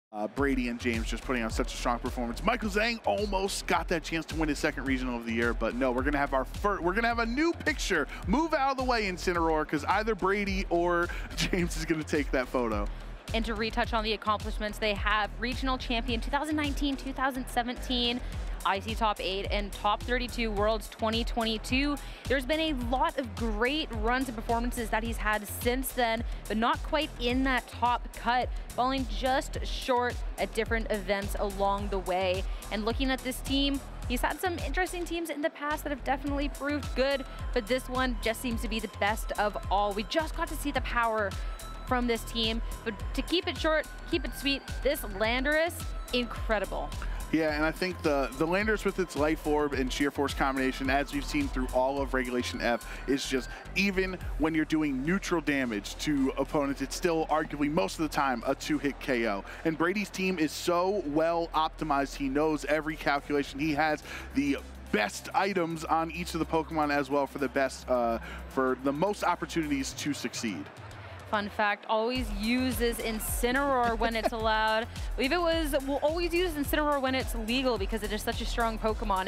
Brady and James just putting on such a strong performance. Michael Zhang almost got that chance to win his second regional of the year, but no, we're gonna have a new picture. Move out of the way, Incineroar, because either Brady or James is gonna take that photo. And to retouch on the accomplishments, they have regional champion 2019, 2017, IC top 8 and top 32 Worlds 2022. There's been a lot of great runs and performances that he's had since then, but not quite in that top cut, falling just short at different events along the way. And looking at this team, he's had some interesting teams in the past that have definitely proved good, but this one just seems to be the best of all. We just got to see the power from this team, but to keep it short, keep it sweet, this Landorus, incredible. Yeah, and I think the Landorus with its Life Orb and Sheer Force combination, as we've seen through all of Regulation F, is just, even when you're doing neutral damage to opponents, it's still arguably most of the time a 2-hit KO. And Brady's team is so well optimized, he knows every calculation. He has the best items on each of the Pokemon as well for the best, for the most opportunities to succeed. Fun fact, always uses Incineroar when it's allowed. I believe it was, we'll always use Incineroar when it's legal because it is such a strong Pokemon.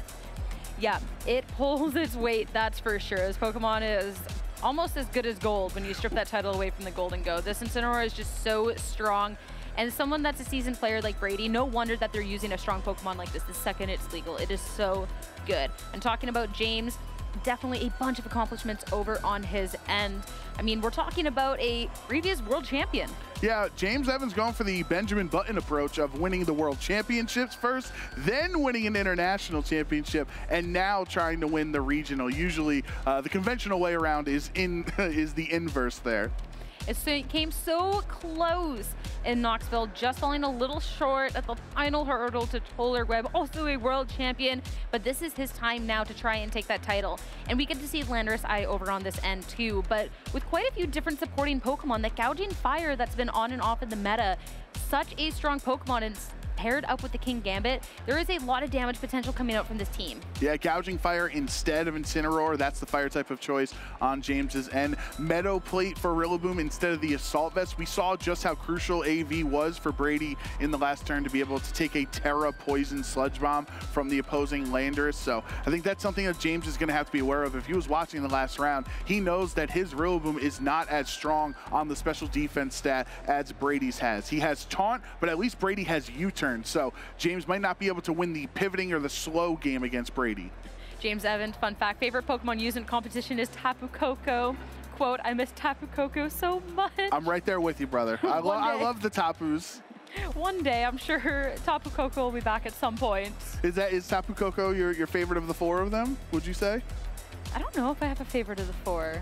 Yeah, it pulls its weight, that's for sure. This Pokemon is almost as good as gold when you strip that title away from the Gold and Go. This Incineroar is just so strong. And someone that's a seasoned player like Brady, no wonder that they're using a strong Pokemon like this the second it's legal. It is so good. And talking about James, definitely a bunch of accomplishments over on his end. I mean, we're talking about a previous world champion. Yeah, James Evans going for the Benjamin Button approach of winning the world championships first, then winning an international championship, and now trying to win the regional. Usually, the conventional way around is the inverse there. It came so close in Knoxville, just falling a little short at the final hurdle to Toller Webb, also a world champion, but this is his time now to try and take that title. And we get to see Landorus Eye over on this end too, but with quite a few different supporting Pokemon, that Gouging Fire that's been on and off in the meta, such a strong Pokemon, and paired up with the Kingambit, there is a lot of damage potential coming out from this team. Yeah, Gouging Fire instead of Incineroar, that's the fire type of choice on James's end. Meadow Plate for Rillaboom instead of the Assault Vest. We saw just how crucial AV was for Brady in the last turn to be able to take a Terra Poison Sludge Bomb from the opposing Landorus. So I think that's something that James is going to have to be aware of. If he was watching the last round, he knows that his Rillaboom is not as strong on the special defense stat as Brady's has. He has Taunt, but at least Brady has U-Turn. So James might not be able to win the pivoting or the slow game against Brady. James Evans, fun fact, favorite Pokemon used in competition is Tapu Koko. Quote, I miss Tapu Koko so much. I'm right there with you, brother. I love the Tapus. One day, I'm sure Tapu Koko will be back at some point. Is Tapu Koko your favorite of the four of them, would you say? I don't know if I have a favorite of the four.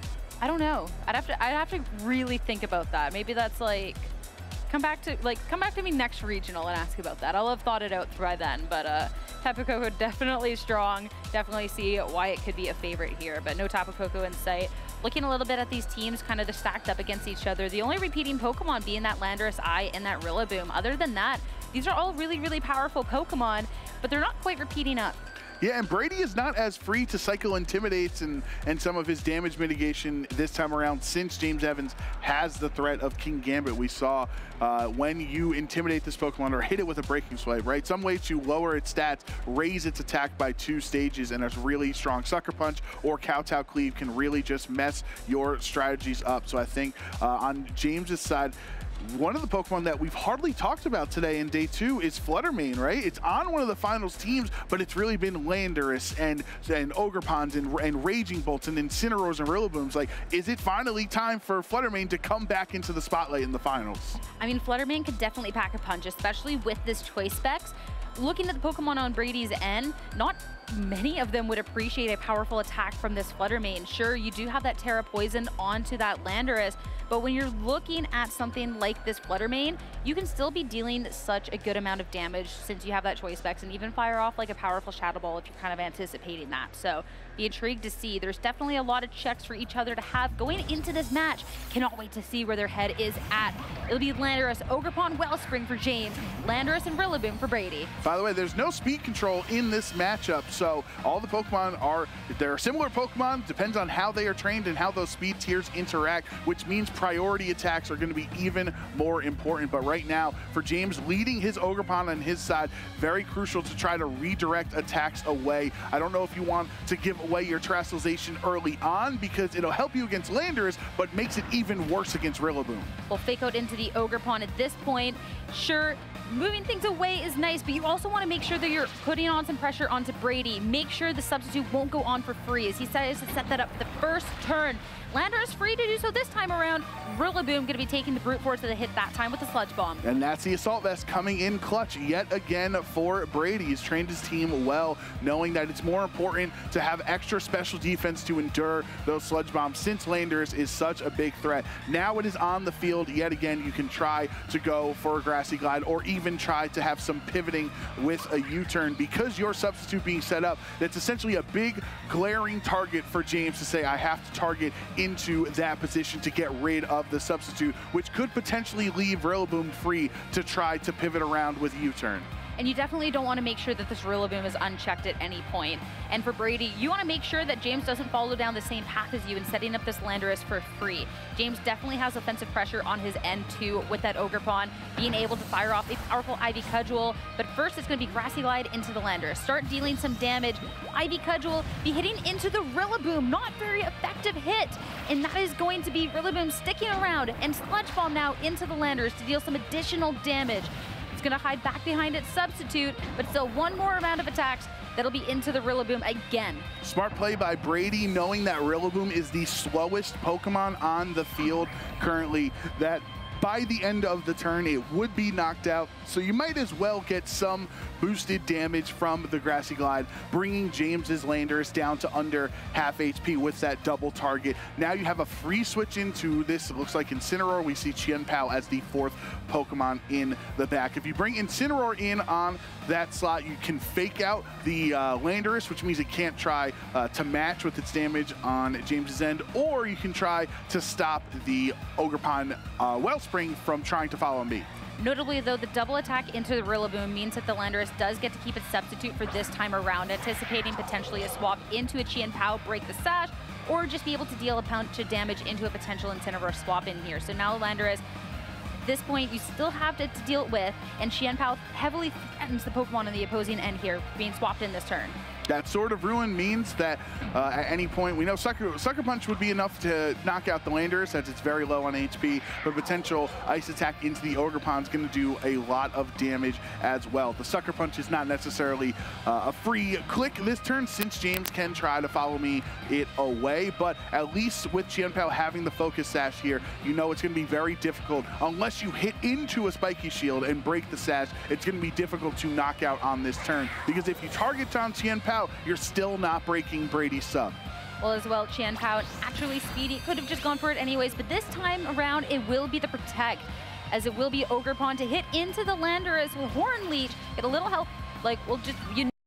I don't know. I'd have to really think about that. Maybe that's like, come back to me next regional and ask about that. I'll have thought it out by then, but Tapu Koko definitely strong. Definitely see why it could be a favorite here, but no Tapu Koko in sight. Looking a little bit at these teams, kind of they're stacked up against each other. The only repeating Pokemon being that Landorus Eye and that Rillaboom. Other than that, these are all really, really powerful Pokemon, but they're not quite repeating up. Yeah, and Brady is not as free to cycle Intimidates and some of his damage mitigation this time around, since James Evans has the threat of Kingambit. We saw when you intimidate this Pokemon or hit it with a Breaking Swipe, right? Some way to lower its stats, raise its attack by 2 stages, and a really strong Sucker Punch or Kowtow Cleave can really just mess your strategies up. So I think on James's side, one of the Pokemon that we've hardly talked about today in day 2 is Fluttermane, right? It's on one of the finals teams, but it's really been Landorus and Ogerpons and Raging Bolts and Incineroars and Rillabooms. Like, is it finally time for Fluttermane to come back into the spotlight in the finals? I mean, Fluttermane could definitely pack a punch, especially with this choice specs. Looking at the Pokemon on Brady's end, not many of them would appreciate a powerful attack from this Fluttermane. Sure, you do have that Terra Poison onto that Landorus, but when you're looking at something like this Fluttermane, you can still be dealing such a good amount of damage since you have that choice specs, and even fire off like a powerful Shadow Ball if you're kind of anticipating that. So be intrigued to see. There's definitely a lot of checks for each other to have going into this match. Cannot wait to see where their head is at. It'll be Landorus, Ogerpon, Wellspring for James, Landorus and Rillaboom for Brady. By the way, there's no speed control in this matchup, so all the Pokemon they're similar Pokemon, depends on how they are trained and how those speed tiers interact, which means priority attacks are going to be even more important. But right now, for James leading his Ogerpon on his side, very crucial to try to redirect attacks away. I don't know if you want to give away your Terastallization early on because it'll help you against Landorus, but makes it even worse against Rillaboom. Well, Fake Out into the Ogerpon at this point, sure, moving things away is nice, but you also want to make sure that you're putting on some pressure onto Brady. Make sure the substitute won't go on for free, as he decides to set that up for the first turn. Landorus free to do so this time around. Rillaboom going to be taking the brute force of the hit that time with the Sludge Bomb. And that's the Assault Vest coming in clutch yet again for Brady. He's trained his team well, knowing that it's more important to have extra special defense to endure those Sludge Bombs since Landorus is such a big threat. Now it is on the field yet again. You can try to go for a Grassy Glide or even try to have some pivoting with a U-turn because your substitute being set up. That's essentially a big glaring target for James to say, I have to target into that position to get rid of the substitute, which could potentially leave Rillaboom free to try to pivot around with U-turn. And you definitely don't want to make sure that this Rillaboom is unchecked at any point. And for Brady, you want to make sure that James doesn't follow down the same path as you in setting up this Landorus for free. James definitely has offensive pressure on his end too with that Ogerpon, being able to fire off a powerful Ivy Cudgel. But first it's going to be Grassy Glide into the Landorus. Start dealing some damage. Ivy Cudgel be hitting into the Rillaboom. Not very effective hit. And that is going to be Rillaboom sticking around and Sludge Bomb now into the Landorus to deal some additional damage. It's going to hide back behind its substitute, but still one more round of attacks that'll be into the Rillaboom again. Smart play by Brady, knowing that Rillaboom is the slowest Pokemon on the field currently, that by the end of the turn, it would be knocked out. So you might as well get some boosted damage from the Grassy Glide, bringing James's Landorus down to under half HP with that double target. Now you have a free switch into this. It looks like Incineroar. We see Chien-Pao as the fourth Pokemon in the back. If you bring Incineroar in on that slot, you can fake out the Landorus, which means it can't try to match with its damage on James's end, or you can try to stop the Ogerpon Wellspring from trying to follow me. Notably, though, the double attack into the Rillaboom means that the Landorus does get to keep its substitute for this time around, anticipating potentially a swap into a Chien-Pao, break the sash, or just be able to deal a bunch of damage into a potential Incineroar swap in here. So now Landorus, at this point, you still have to deal with, and Chien-Pao heavily threatens the Pokemon on the opposing end here, being swapped in this turn. That Sword of Ruin means that at any point, we know Sucker Punch would be enough to knock out the Landorus as it's very low on HP, but potential Ice Attack into the Ogerpon is going to do a lot of damage as well. The Sucker Punch is not necessarily a free click this turn, since James can try to follow me it away, but at least with Chien-Pao having the Focus Sash here, you know it's going to be very difficult. Unless you hit into a Spiky Shield and break the Sash, it's going to be difficult to knock out on this turn, because if you target on Chien-Pao, you're still not breaking Brady's sub. Well, as well, Chien-Pao, actually Speedy could have just gone for it anyways, but this time around it will be the Protect, as it will be Ogerpon to hit into the Landorus with Horn Leech, get a little help, like, we'll just, you know,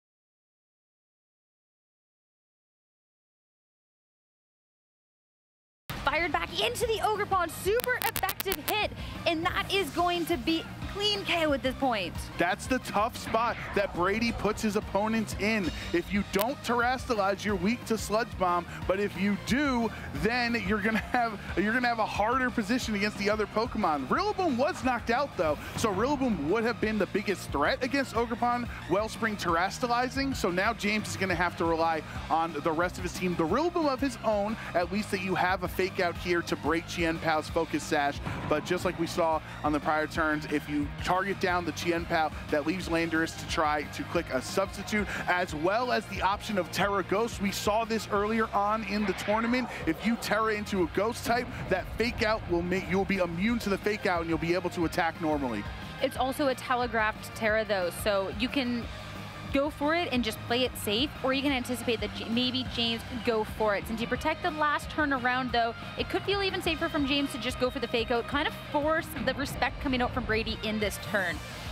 fired back into the Ogerpon, super effective hit, and that is going to be clean KO at this point. That's the tough spot that Brady puts his opponents in. If you don't Terastallize, you're weak to Sludge Bomb, but if you do, then you're gonna have a harder position against the other Pokemon. Rillaboom was knocked out though, so Rillaboom would have been the biggest threat against Ogerpon Wellspring Terastallizing, so now James is gonna have to rely on the rest of his team, the Rillaboom of his own, at least that you have a fake out here to break Chien-Pao's Focus Sash, but just like we saw on the prior turns, if you target down the Chien-Pao, that leaves Landorus to try to click a substitute, as well as the option of Terra Ghost. We saw this earlier on in the tournament. If you Terra into a Ghost type, that fake out will make you'll be immune to the fake out and you'll be able to attack normally. It's also a telegraphed Terra though, so you can go for it and just play it safe, or you can anticipate that maybe James could go for it. Since you protect the last turn around though, it could feel even safer from James to just go for the fake out, kind of force the respect coming out from Brady in this turn.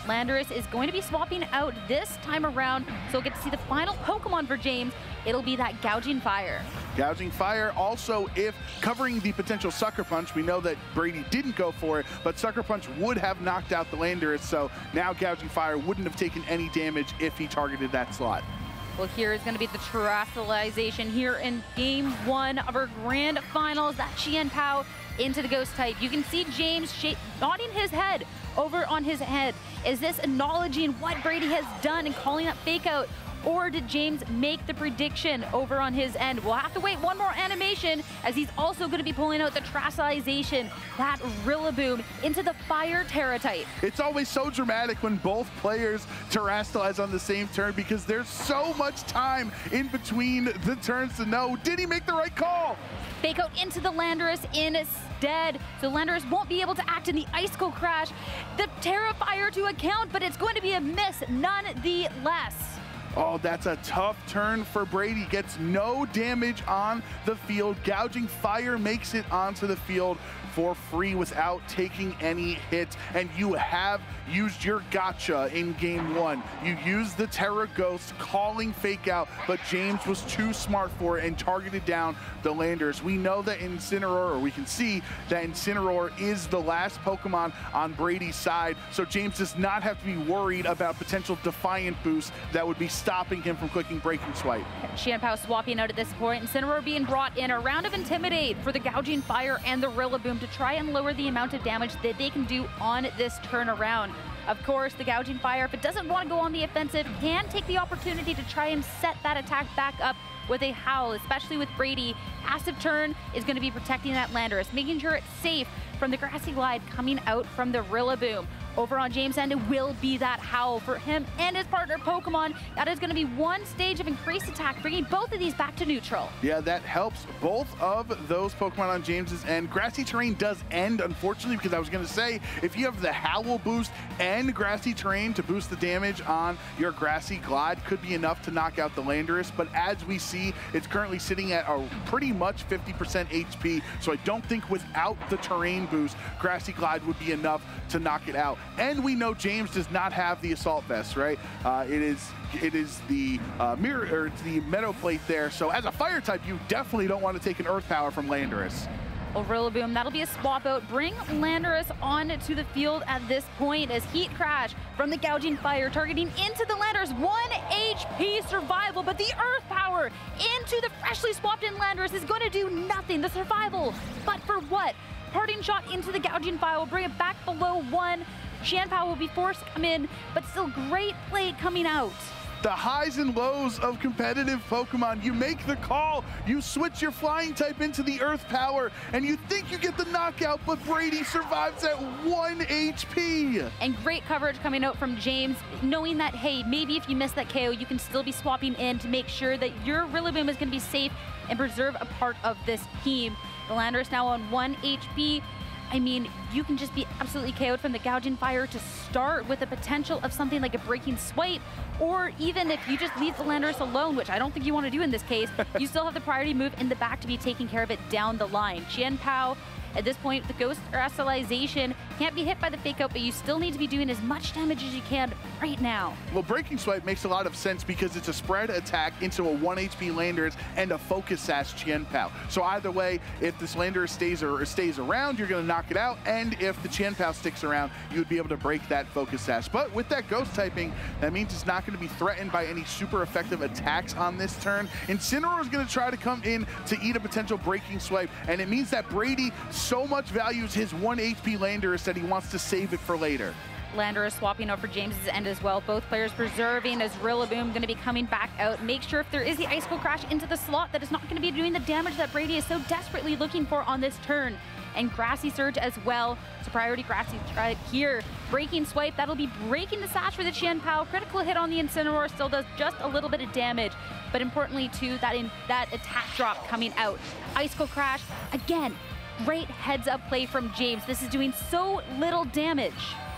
Landorus is going to be swapping out this time around, so we'll get to see the final Pokemon for James. It'll be that Gouging Fire. Gouging Fire also, if covering the potential Sucker Punch, we know that Brady didn't go for it, but Sucker Punch would have knocked out the Landorus, so now Gouging Fire wouldn't have taken any damage if he targeted that slot. Well, here is going to be the Terastallization here in Game 1 of our Grand Finals. That Chien Pao into the Ghost type. You can see James nodding his head over on his head. Is this acknowledging what Brady has done and calling that Fake Out? Or did James make the prediction over on his end? We'll have to wait one more animation, as he's also going to be pulling out the Terastallization, that Rillaboom into the Fire Terra type. It's always so dramatic when both players Terastallize on the same turn, because there's so much time in between the turns to know, did he make the right call? Fake Out into the Landorus instead. So Landorus won't be able to act in the Icicle Crash. The Terra Fire to account, but it's going to be a miss nonetheless. Oh, that's a tough turn for Brady. Gets no damage on the field. Gouging Fire makes it onto the field for free without taking any hits. And you have used your gotcha in Game 1. You used the Terra Ghost calling Fake Out, but James was too smart for it and targeted down the Landorus. We know that Incineroar, or we can see that Incineroar is the last Pokemon on Brady's side, so James does not have to be worried about potential Defiant boost that would be stopping him from clicking Breaking Swipe. Chien Pao swapping out at this point. Incineroar being brought in. A round of Intimidate for the Gouging Fire and the Rillaboom to try and lower the amount of damage that they can do on this turnaround. Of course, the Gouging Fire, if it doesn't want to go on the offensive, can take the opportunity to try and set that attack back up with a Howl, especially with Brady. Passive turn is going to be protecting that Landorus, making sure it's safe from the Grassy Glide coming out from the Rillaboom. Over on James' end, it will be that Howl for him and his partner Pokemon. That is going to be one stage of increased attack, bringing both of these back to neutral. Yeah, that helps both of those Pokemon on James's end. Grassy Terrain does end, unfortunately, because I was going to say, if you have the Howl boost and Grassy Terrain to boost the damage on your Grassy Glide, could be enough to knock out the Landorus. But as we see, it's currently sitting at a pretty much 50% HP, so I don't think without the Terrain boost, Grassy Glide would be enough to knock it out. And we know James does not have the Assault Vest, right? It is the mirror, or it's the Meadow Plate there. So as a Fire type, you definitely don't want to take an Earth Power from Landorus. Well, Rillaboom, that'll be a swap out. Bring Landorus onto the field at this point as Heat Crash from the Gouging Fire, targeting into the Landorus. 1 HP survival, but the Earth Power into the freshly swapped in Landorus is going to do nothing. The survival, but for what? Parting Shot into the Gouging Fire will bring it back below 1. Chien Pao will be forced to come in, but still great play coming out. The highs and lows of competitive Pokemon. You make the call, you switch your Flying type into the Earth Power, and you think you get the knockout, but Brady survives at 1 HP. And great coverage coming out from James, knowing that, hey, maybe if you miss that KO, you can still be swapping in to make sure that your Rillaboom is going to be safe and preserve a part of this team. The Landorus now on 1 HP. I mean, you can just be absolutely KO'd from the Gouging Fire to start with the potential of something like a Breaking Swipe, or even if you just leave the Landorus alone, which I don't think you want to do in this case, you still have the priority move in the back to be taking care of it down the line. Chien Pao, at this point, the Ghost Terastallization can't be hit by the Fake Out, but you still need to be doing as much damage as you can right now. Well, Breaking Swipe makes a lot of sense because it's a spread attack into a 1 HP Landorus and a Focus Sash Chien Pao. So either way, if this Landorus stays around, you're going to knock it out, and if the Chien Pao sticks around, you would be able to break that Focus Sash. But with that Ghost typing, that means it's not going to be threatened by any super effective attacks on this turn. Incineroar is going to try to come in to eat a potential Breaking Swipe, and it means that Brady so much values his 1 HP Landorus that he wants to save it for later. Landorus swapping over James's end as well. Both players preserving as Rillaboom going to be coming back out. Make sure if there is the Icicle Crash into the slot that is not going to be doing the damage that Brady is so desperately looking for on this turn. And Grassy Surge as well. So priority Grassy right here. Breaking Swipe, that'll be breaking the sash for the Chien Pao. Critical hit on the Incineroar still does just a little bit of damage. But importantly too, that attack drop coming out. Icicle Crash, again, great heads-up play from James. This is doing so little damage.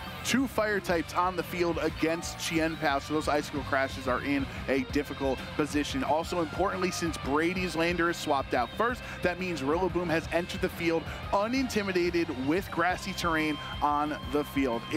2 Fire types on the field against Chien Pao, so those Icicle Crashes are in a difficult position. Also importantly, since Brady's Landorus swapped out first, that means Rillaboom has entered the field unintimidated with Grassy Terrain on the field. If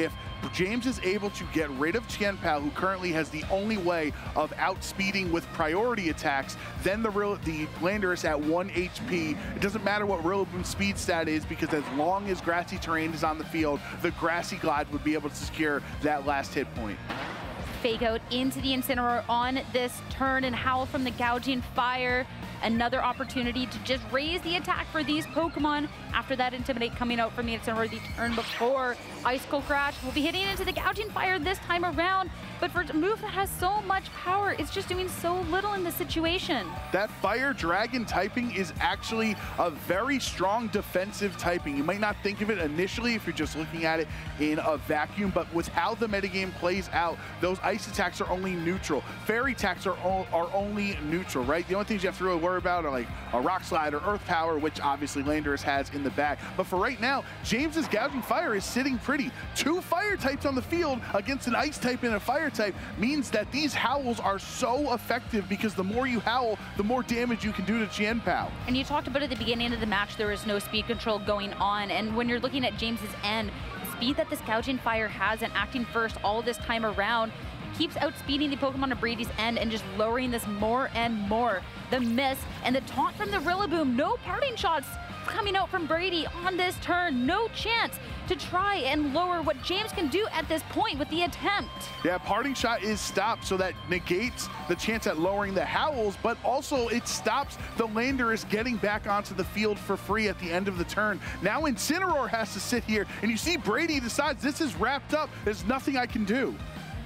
James is able to get rid of Chien-Pao, who currently has the only way of outspeeding with priority attacks, then the Landorus at 1 HP. It doesn't matter what Rillaboom's speed stat is, because as long as grassy terrain is on the field, the Grassy Glide would be able to secure that last hit point. Fake out into the Incineroar on this turn, and Howl from the Gouging Fire. Another opportunity to just raise the attack for these Pokemon after that Intimidate coming out from the Incineroar the turn before. Icicle Crash will be hitting into the Gouging Fire this time around, but for a move that has so much power, it's just doing so little in this situation. That Fire Dragon typing is actually a very strong defensive typing. You might not think of it initially if you're just looking at it in a vacuum, but with how the metagame plays out, those ice attacks are only neutral. Fairy attacks are only neutral, right? The only things you have to really worry about are like a Rock Slide or Earth Power, which obviously Landorus has in the back. But for right now, James's Gouging Fire is sitting pretty. 2 fire types on the field against an ice type and a fire type means that these howls are so effective, because the more you howl, the more damage you can do to Chien-Pao. And you talked about at the beginning of the match, there was no speed control going on. And when you're looking at James's end, the speed that this Gouging Fire has and acting first all this time around keeps outspeeding the Pokemon of Brady's end and just lowering this more and more. The miss and the taunt from the Rillaboom. No parting shots coming out from Brady on this turn. No chance to try and lower what James can do at this point with the attempt. Yeah, parting shot is stopped, so that negates the chance at lowering the howls, but also it stops the Landorus getting back onto the field for free at the end of the turn. Now Incineroar has to sit here, and you see Brady decides this is wrapped up. There's nothing I can do.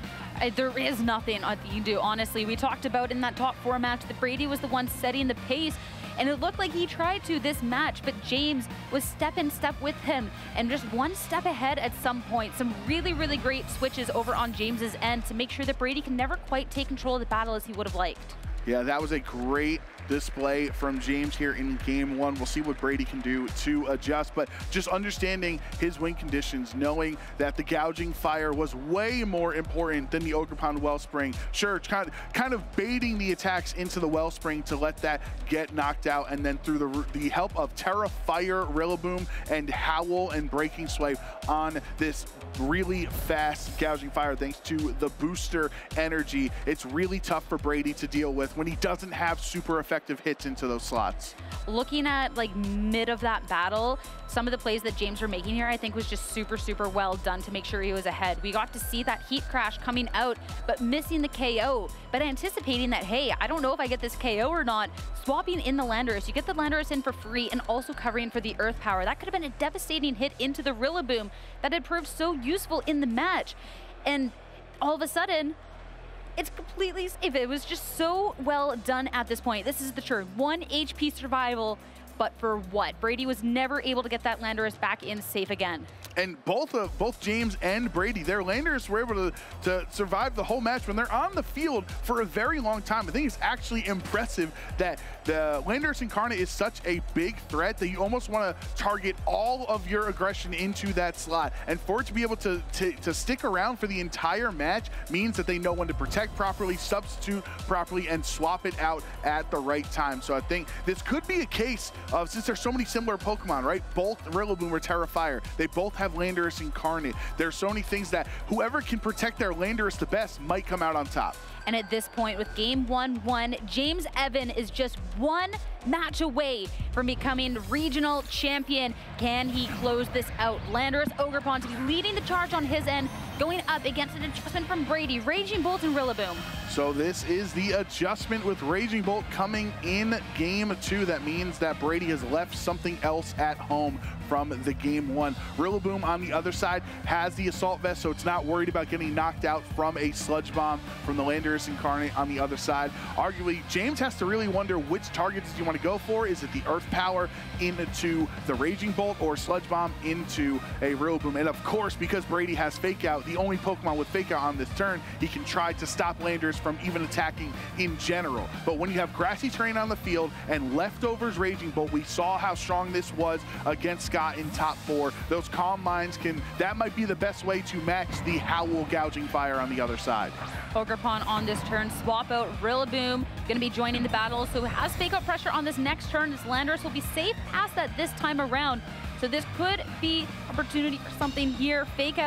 There is nothing you can do, honestly. We talked about in that top 4 match that Brady was the one setting the pace, and it looked like he tried to this match, but James was step in step with him and just one step ahead at some point. Some really, really great switches over on James's end to make sure that Brady can never quite take control of the battle as he would have liked. Yeah, that was a great display from James here in game 1. We'll see what Brady can do to adjust, but just understanding his win conditions, knowing that the Gouging Fire was way more important than the Ogerpon Wellspring. Sure, kind of baiting the attacks into the Wellspring to let that get knocked out, and then through the help of Terra Fire, Rillaboom, and Howl and Breaking Swipe on this really fast Gouging Fire, thanks to the booster energy, it's really tough for Brady to deal with when he doesn't have super effective hits into those slots. Looking at like mid of that battle, some of the plays that James were making here, I think was just super, super well done to make sure he was ahead. We got to see that Heat Crash coming out, but missing the KO, but anticipating that, hey, I don't know if I get this KO or not, swapping in the Landorus. You get the Landorus in for free and also covering for the Earth Power. That could have been a devastating hit into the Rillaboom that had proved so useful in the match. And all of a sudden, it's completely safe. It was just so well done at this point. This is the turn. 1 HP survival, but for what? Brady was never able to get that Landorus back in safe again. And both James and Brady, their Landorus were able to survive the whole match when they're on the field for a very long time. I think it's actually impressive that the Landorus Incarnate is such a big threat that you almost want to target all of your aggression into that slot. And for it to be able to stick around for the entire match means that they know when to protect properly, substitute properly, and swap it out at the right time. So I think this could be a case of, since there's so many similar Pokemon, right? Both Rillaboom or Terra Fire, they both have Landorus Incarnate. There's so many things that whoever can protect their Landorus the best might come out on top. And at this point, with game 1-1, James Evan is just 1 match away from becoming regional champion. Can he close this out? Landorus Ogerpon to be leading the charge on his end, going up against an adjustment from Brady, Raging Bolt and Rillaboom. So this is the adjustment with Raging Bolt coming in game 2. That means that Brady has left something else at home from the game 1. Rillaboom on the other side has the Assault Vest, so it's not worried about getting knocked out from a Sludge Bomb from the Landorus Incarnate on the other side. Arguably, James has to really wonder which targets do you want to go for. Is it the Earth Power into the Raging Bolt or Sludge Bomb into a Rillaboom? And of course, because Brady has Fake Out, the only Pokemon with Fake Out on this turn, he can try to stop Landorus from even attacking in general. But when you have grassy terrain on the field and leftovers Raging Bolt, we saw how strong this was against Scott in top 4. Those Calm Minds that might be the best way to match the Howl Gouging Fire on the other side. Ogerpon on this turn, swap out Rillaboom, gonna be joining the battle, so has Fake Out pressure on this next turn. This Landorus will be safe past that this time around. So this could be opportunity for something here. Fake Out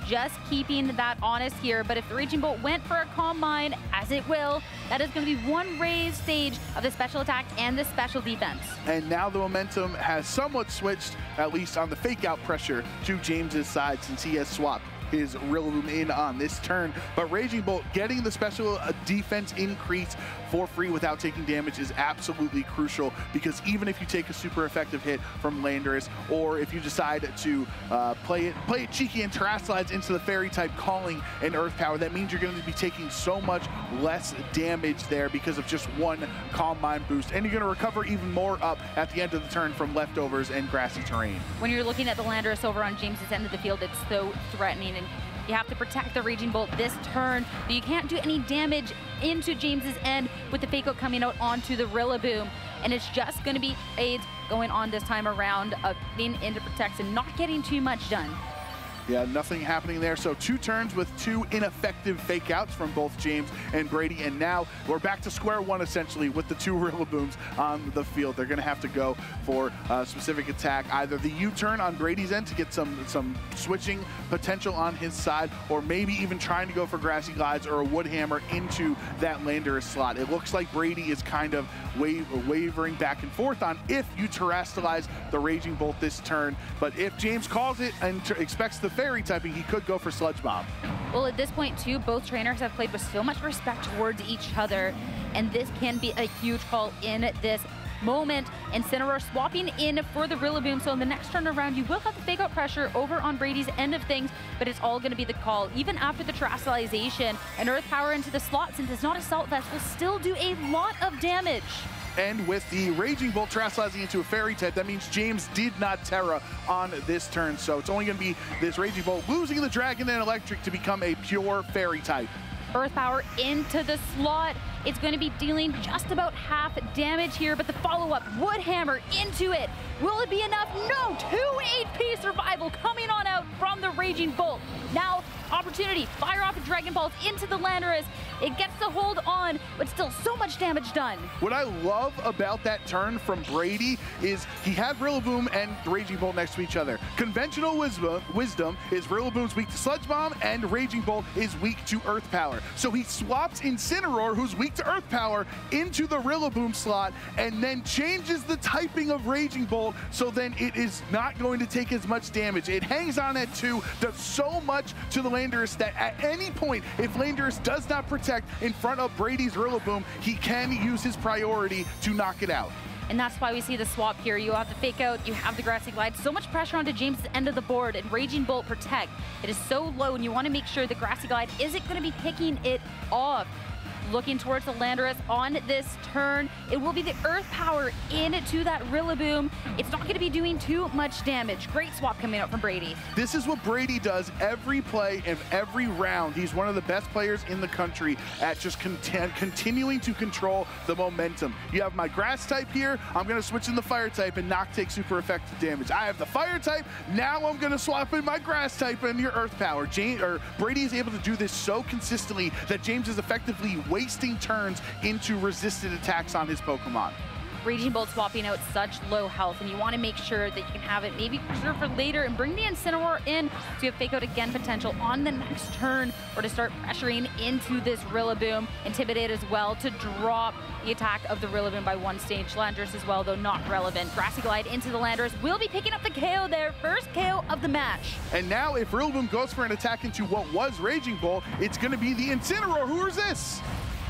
just keeping that honest here. But if the Raging Bolt went for a Calm Mind, as it will, that is going to be one raised stage of the special attack and the special defense. And now the momentum has somewhat switched, at least on the fake out pressure, to James's side since he has swapped his Rillaboom in on this turn. But Raging Bolt getting the special defense increase for free without taking damage is absolutely crucial, because even if you take a super effective hit from Landorus, or if you decide to play it cheeky and Terrasilize into the Fairy type calling an Earth Power, that means you're going to be taking so much less damage there because of just one Calm Mind boost, and you're going to recover even more up at the end of the turn from leftovers and grassy terrain. When you're looking at the Landorus over on James's end of the field, it's so threatening, and you have to protect the Raging Bolt this turn, but you can't do any damage into James's end with the fake out coming out onto the Rillaboom. And it's just going to be aids going on this time around of being into protects and not getting too much done. Yeah, nothing happening there. So 2 turns with 2 ineffective fake outs from both James and Brady. And now we're back to square one, essentially, with the 2 Rillabooms on the field. They're going to have to go for a specific attack, either the U-turn on Brady's end to get some switching potential on his side, or maybe even trying to go for Grassy Glides or a Wood Hammer into that Landorus slot. It looks like Brady is kind of wavering back and forth on if you Terrasilize the Raging Bolt this turn. But if James calls it and expects the Fairy typing, he could go for Sludge Bomb. Well, at this point, too, both trainers have played with so much respect towards each other, and this can be a huge call in this moment. Incineroar swapping in for the Rillaboom, so in the next turn around, you will have the fake out pressure over on Brady's end of things, but it's all going to be the call. Even after the Terrasilization, an Earth Power into the slot, since it's not Assault Vest, will still do a lot of damage. And with the Raging Bolt Terrasilizing into a Fairy type, that means James did not Terra on this turn. So it's only going to be this Raging Bolt losing the Dragon and Electric to become a pure Fairy type. Earth Power into the slot. It's going to be dealing just about half damage here, but the follow-up Wood Hammer into it. Will it be enough? No! 2 HP survival coming on out from the Raging Bolt. Now, opportunity, fire off a Dragon Balls into the Landorus. It gets to hold on, but still so much damage done. What I love about that turn from Brady is he had Rillaboom and Raging Bolt next to each other. Conventional wisdom is Rillaboom's weak to Sludge Bomb and Raging Bolt is weak to Earth Power. So he swaps Incineroar, who's weak to Earth Power, into the Rillaboom slot, and then changes the typing of Raging Bolt, so then it is not going to take as much damage. It hangs on at 2, does so much to the Landorus that at any point, if Landorus does not protect in front of Brady's Rillaboom, he can use his priority to knock it out. And that's why we see the swap here. You have the fake out, you have the Grassy Glide, so much pressure onto James' end of the board, and Raging Bolt protect. It is so low, and you want to make sure the Grassy Glide isn't going to be picking it off. Looking towards the Landorus on this turn. It will be the Earth Power into that Rillaboom. It's not going to be doing too much damage. Great swap coming out from Brady. This is what Brady does every play and every round. He's one of the best players in the country at just continuing to control the momentum. You have my Grass type here. I'm going to switch in the Fire type and not take super effective damage. I have the Fire type. Now I'm going to swap in my Grass type and your Earth Power. Brady is able to do this so consistently that James is effectively wasting turns into resisted attacks on his Pokemon. Raging Bolt swapping out such low health, and you want to make sure that you can have it maybe preserve for later and bring the Incineroar in so you have fake out again potential on the next turn, or to start pressuring into this Rillaboom. Intimidate as well to drop the attack of the Rillaboom by 1 stage. Landorus as well, though not relevant. Grassy Glide into the Landorus will be picking up the KO there. First KO of the match. And now if Rillaboom goes for an attack into what was Raging Bolt, it's going to be the Incineroar. Who is this?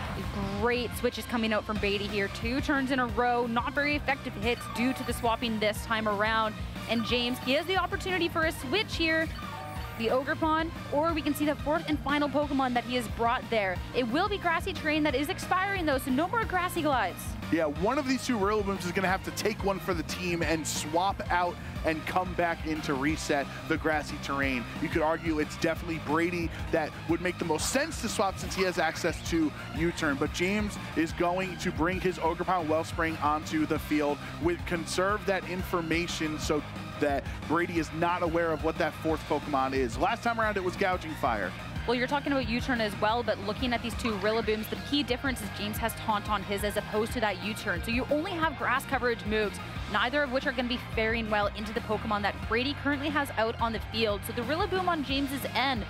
Great switches coming out from Brady here. 2 turns in a row, not very effective hits due to the swapping this time around. And James, he has the opportunity for a switch here. The Ogerpon, or we can see the 4th and final Pokemon that he has brought there. It will be Grassy Terrain that is expiring though, so no more Grassy Glides. Yeah, one of these 2 Rillabooms is going to have to take one for the team and swap out and come back in to reset the Grassy Terrain. You could argue it's definitely Brady that would make the most sense to swap since he has access to U-turn, but James is going to bring his Ogerpon Wellspring onto the field, with conserve that information so that Brady is not aware of what that 4th Pokemon is. Last time around it was Gouging Fire. Well, you're talking about U-turn as well, but looking at these 2 Rillabooms, the key difference is James has Taunt on his as opposed to that U-turn. So you only have grass coverage moves neither of which are going to be faring well into the Pokemon that Brady currently has out on the field. So the Rillaboom on James's end,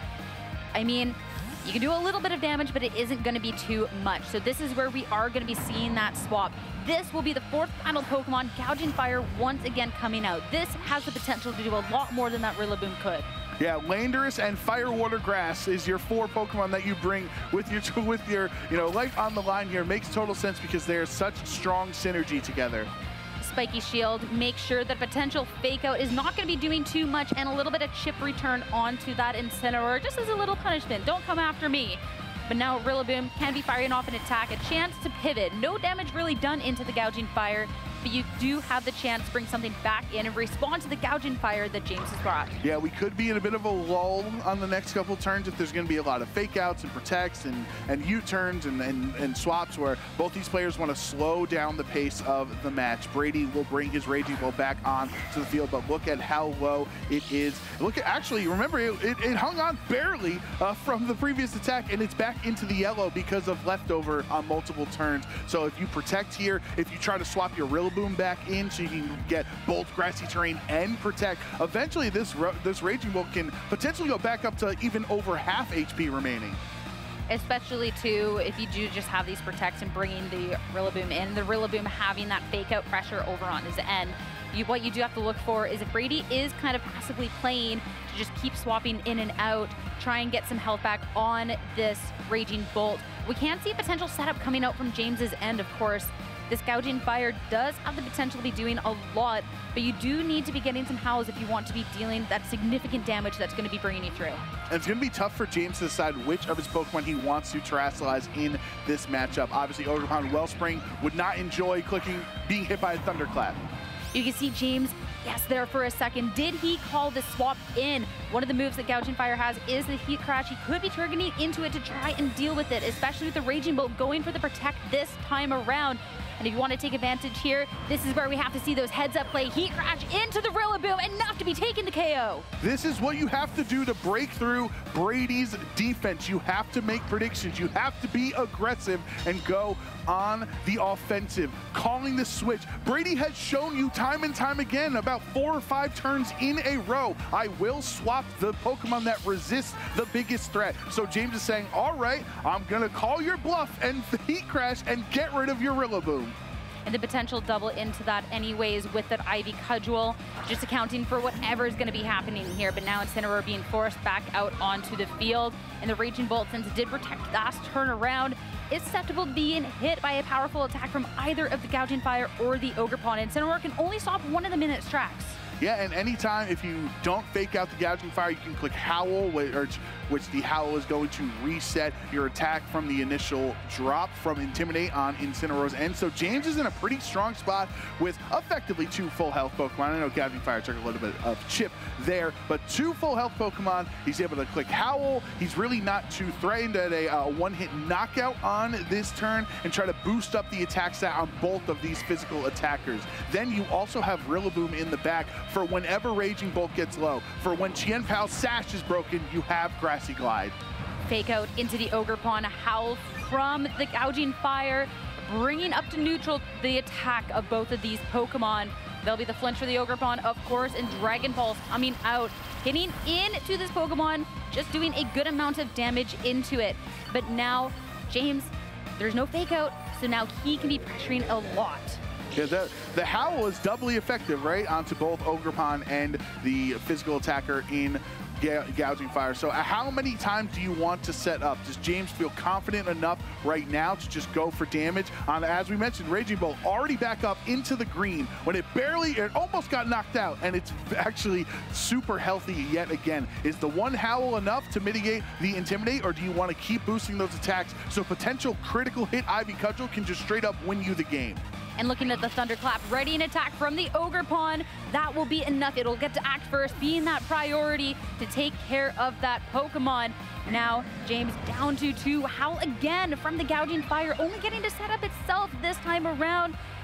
I mean, you can do a little bit of damage, but it isn't going to be too much. So this is where we are going to be seeing that swap. This will be the 4th final Pokemon, Gouging Fire, once again coming out. This has the potential to do a lot more than that Rillaboom could. Yeah, Landorus and Fire Water Grass is your 4 Pokemon that you bring with your life on the line here. Makes total sense because they are such strong synergy together. Spiky Shield, make sure that potential Fake Out is not going to be doing too much, and a little bit of chip return onto that Incineroar, just as a little punishment. Don't come after me. But now Rillaboom can be firing off an attack, a chance to pivot. No damage really done into the Gouging Fire, but you do have the chance to bring something back in and respond to the Gouging Fire that James has brought. Yeah, we could be in a bit of a lull on the next couple turns if there's going to be a lot of fake outs and protects and U-turns and swaps where both these players want to slow down the pace of the match. Brady will bring his Raging Bull back on to the field, but look at how low it is. Look at, actually, remember, it hung on barely from the previous attack, and it's back into the yellow because of leftover on multiple turns. So if you protect here, if you try to swap your Rillaboom back in so you can get both grassy terrain and protect, eventually this Raging Bull can potentially go back up to even over half HP remaining. Especially too, if you do just have these protects and bringing the Rillaboom in, the Rillaboom having that Fake Out pressure over on his end. What you do have to look for is if Brady is kind of passively playing to just keep swapping in and out, try and get some health back on this Raging Bolt. We can see a potential setup coming out from James's end, of course. This Gouging Fire does have the potential to be doing a lot, but you do need to be getting some howls if you want to be dealing that significant damage that's going to be bringing you through. And it's going to be tough for James to decide which of his Pokemon he wants to terrestrialize in this matchup. Obviously, Ogerpon Wellspring would not enjoy being hit by a Thunderclap. You can see James, yes, there for a second. Did he call the swap in? One of the moves that Gouging Fire has is the Heat Crash. He could be targeting into it to try and deal with it, especially with the Raging Bolt going for the Protect this time around. And if you want to take advantage here, this is where we have to see those heads-up play. Heat Crash into the Rillaboom, enough to be taken to KO. This is what you have to do to break through Brady's defense. You have to make predictions. You have to be aggressive and go on the offensive. Calling the switch. Brady has shown you time and time again, about 4 or 5 turns in a row, I will swap the Pokemon that resists the biggest threat. So James is saying, all right, I'm going to call your bluff and Heat Crash and get rid of your Rillaboom. And the potential double into that anyways with that Ivy Cudgel, just accounting for whatever is going to be happening here. But now Incineroar being forced back out onto the field. And the Raging Bolt, since it did protect last turn around, is susceptible to being hit by a powerful attack from either of the Gouging Fire or the Ogerpon. Incineroar can only stop one of them in its tracks. Yeah, and anytime if you don't fake out the Gouging Fire, you can click Howl, which the Howl is going to reset your attack from the initial drop from Intimidate on Incineroar's end. So James is in a pretty strong spot with effectively 2 full health Pokemon. I know Gouging Fire took a little bit of chip there, but 2 full health Pokemon. He's able to click Howl. He's really not too threatened at a one-hit knockout on this turn and try to boost up the attack stat on both of these physical attackers. Then you also have Rillaboom in the back for whenever Raging Bolt gets low. For when Chien-Pao's Sash is broken, you have Grassy Glide. Fake Out into the Ogerpon, Howl from the Gouging Fire, bringing up to neutral the attack of both of these Pokemon. There'll be the flinch for the Ogerpon, of course, and Dragon Pulse coming out, hitting into this Pokemon, just doing a good amount of damage into it. But now, James, there's no Fake Out, so now he can be pressuring a lot. Yeah, the Howl is doubly effective, right, onto both Ogerpon and the physical attacker in Gouging Fire. So how many times do you want to set up? Does James feel confident enough right now to just go for damage on, as we mentioned, Raging Bolt already back up into the green when it almost got knocked out, and it's actually super healthy yet again. Is the one Howl enough to mitigate the Intimidate, or do you want to keep boosting those attacks so potential critical hit Ivy Cudgel can just straight up win you the game? And looking at the Thunderclap, ready an attack from the Ogerpon. That will be enough. It'll get to act first, being that priority to take care of that Pokemon. Now, James down to 2. Howl again from the Gouging Fire, only getting to set up itself this time around.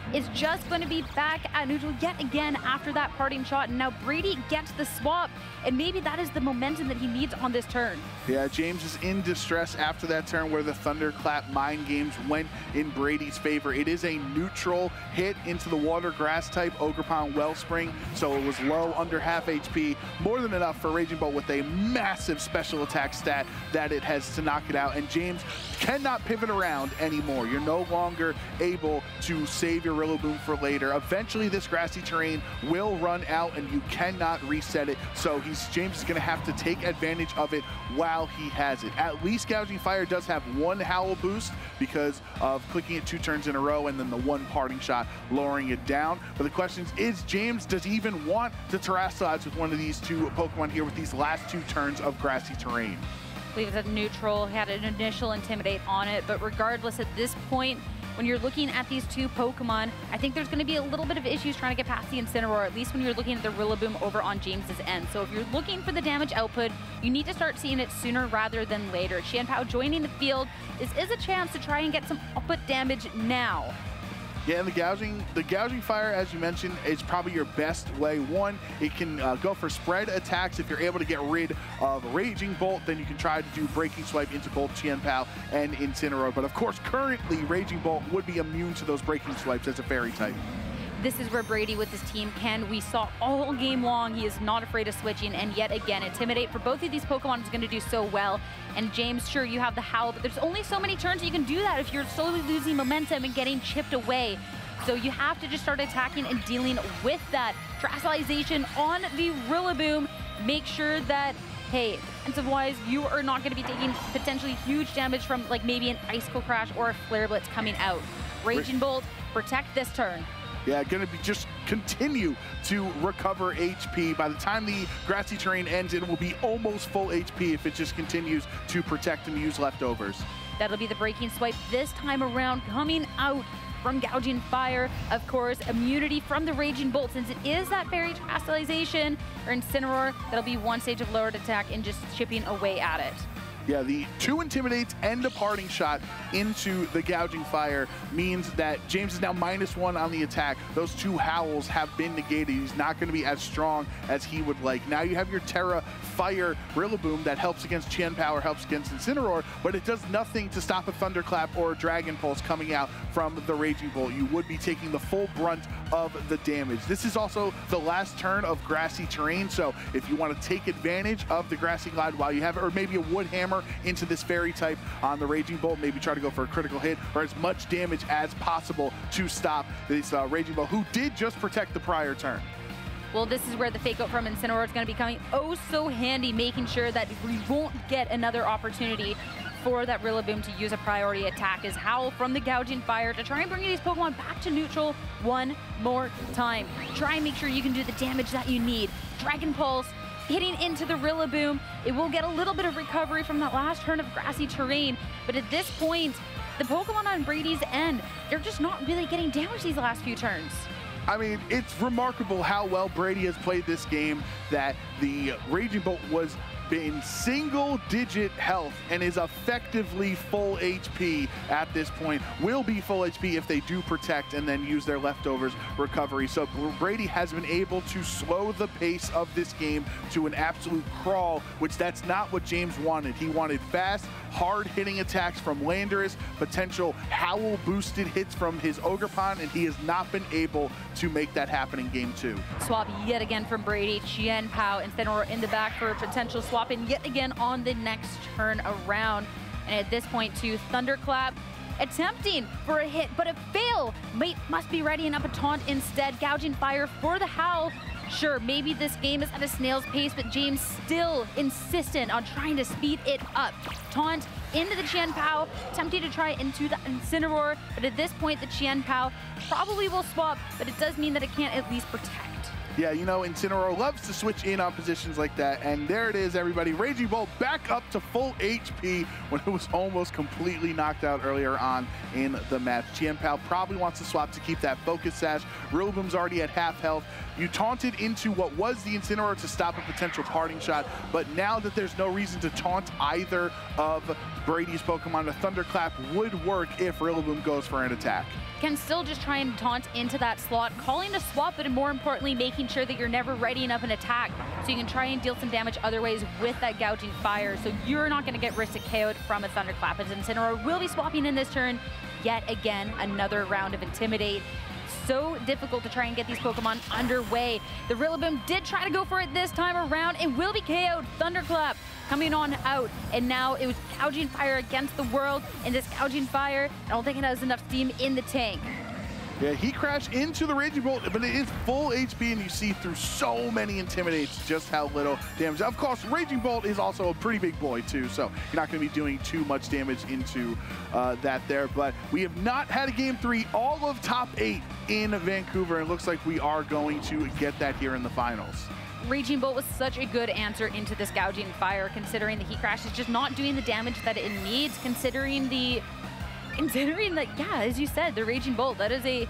is just going to be back at neutral yet again after that parting shot. And now Brady gets the swap, and maybe that is the momentum that he needs on this turn. Yeah, James is in distress after that turn where the Thunderclap mind games went in Brady's favor. It is a neutral hit into the water grass type Ogerpon Wellspring, so it was low, under half HP, more than enough for Raging Bolt with a massive special attack stat that it has to knock it out. And James cannot pivot around anymore. You're no longer able to save your Rillaboom for later. Eventually this grassy terrain will run out and you cannot reset it, so James is going to have to take advantage of it while he has it. At least Gouging Fire does have one Howl boost because of clicking it 2 turns in a row and then the one parting shot lowering it down. But the question is James, does he even want to Terrasilize with one of these 2 Pokemon here with these last 2 turns of grassy terrain? Leave it at neutral, had an initial Intimidate on it, but regardless at this point, when you're looking at these 2 Pokemon, I think there's going to be a little bit of issues trying to get past the Incineroar, at least when you're looking at the Rillaboom over on James's end. So if you're looking for the damage output, you need to start seeing it sooner rather than later. Qianpao joining the field. This is a chance to try and get some output damage now. Yeah, and the Gouging Fire, as you mentioned, is probably your best way. One, it can go for spread attacks. If you're able to get rid of Raging Bolt, then you can try to do Breaking Swipe into both Qianpao and Incineroar. But of course, currently, Raging Bolt would be immune to those Breaking Swipes as a Fairy type. This is where Brady with his team we saw all game long, he is not afraid of switching, and yet again, Intimidate for both of these Pokemon is going to do so well. And James, sure, you have the Howl, but there's only so many turns you can do that if you're slowly losing momentum and getting chipped away. So you have to just start attacking and dealing with that. Terastallization on the Rillaboom. Make sure that, hey, defensive-wise, you are not going to be taking potentially huge damage from like maybe an Icicle Crash or a Flare Blitz coming out. Raging Bolt, protect this turn. Yeah, going to be just continue to recover HP. By the time the grassy terrain ends, it will be almost full HP if it just continues to protect and use leftovers. That'll be the Breaking Swipe this time around coming out from Gouging Fire. Of course, immunity from the Raging Bolt, since it is that Fairy Terastallization or Incineroar, that'll be 1 stage of lowered attack and just chipping away at it. Yeah, the 2 Intimidates and a parting shot into the Gouging Fire means that James is now -1 on the attack. Those 2 Howls have been negated. He's not going to be as strong as he would like. Now you have your Terra Fire Rillaboom that helps against Qianpao or helps against Incineroar, but it does nothing to stop a Thunderclap or a Dragon Pulse coming out from the Raging Bolt. You would be taking the full brunt of the damage. This is also the last turn of grassy terrain, so if you want to take advantage of the Grassy Glide while you have it, or maybe a Wood Hammer into this Fairy type on the Raging Bolt, maybe try to go for a critical hit or as much damage as possible to stop this Raging Bolt, who did just protect the prior turn. Well, this is where the fake out from Incineroar is going to be coming oh so handy, making sure that we won't get another opportunity for that Rillaboom to use a priority attack is Howl from the Gouging Fire to try and bring these Pokemon back to neutral one more time. Try and make sure you can do the damage that you need. Dragon Pulse hitting into the Rillaboom. It will get a little bit of recovery from that last turn of grassy terrain, but at this point, the Pokemon on Brady's end, they're just not really getting damaged these last few turns. I mean, it's remarkable how well Brady has played this game, that the Raging Bolt was in single-digit health and is effectively full HP at this point. Will be full HP if they do protect and then use their leftovers recovery. So Brady has been able to slow the pace of this game to an absolute crawl, which that's not what James wanted. He wanted fast, hard-hitting attacks from Landorus, potential Howl-boosted hits from his Ogerpon, and he has not been able to make that happen in Game 2. Swap yet again from Brady. Qianpao and Incineroar in the back for a potential swap in yet again on the next turn around. And at this point, too, Thunderclap attempting for a hit, but a fail. Must be readying up a taunt instead. Gouging Fire for the Howl. Sure, maybe this game is at a snail's pace, but James still insistent on trying to speed it up. Taunt into the Qianpao, attempting to try into the Incineroar, but at this point, the Qianpao probably will swap, but it does mean that it can't at least protect. Yeah, you know, Incineroar loves to switch in on positions like that, and there it is, everybody. Raging Bolt back up to full HP when it was almost completely knocked out earlier on in the match. Qianpao probably wants to swap to keep that Focus Sash. Rillaboom's already at half health. You taunted into what was the Incineroar to stop a potential parting shot, but now that there's no reason to taunt either of Brady's Pokemon, a Thunderclap would work if Rillaboom goes for an attack. can still just try and taunt into that slot, calling a swap, but more importantly, making sure that you're never readying up an attack so you can try and deal some damage other ways with that gouging fire. So you're not going to get risked KO'd from a Thunderclap, as Incineroar will be swapping in this turn. Yet again, another round of Intimidate. So difficult to try and get these Pokemon underway. The Rillaboom did try to go for it this time around. It will be KO'd. Thunderclap coming on out. And now it was Gouging Fire against the world. And this Gouging Fire, I don't think it has enough steam in the tank. Yeah, he crashed into the Raging Bolt, but it is full HP, and you see through so many Intimidates just how little damage. Of course, Raging Bolt is also a pretty big boy, too, so you're not going to be doing too much damage into that there. But we have not had a Game 3 all of top 8 in Vancouver, and it looks like we are going to get that here in the finals. Raging Bolt was such a good answer into this Gouging Fire, considering the Heat Crash is just not doing the damage that it needs, considering that, yeah, as you said, the Raging Bolt, that is a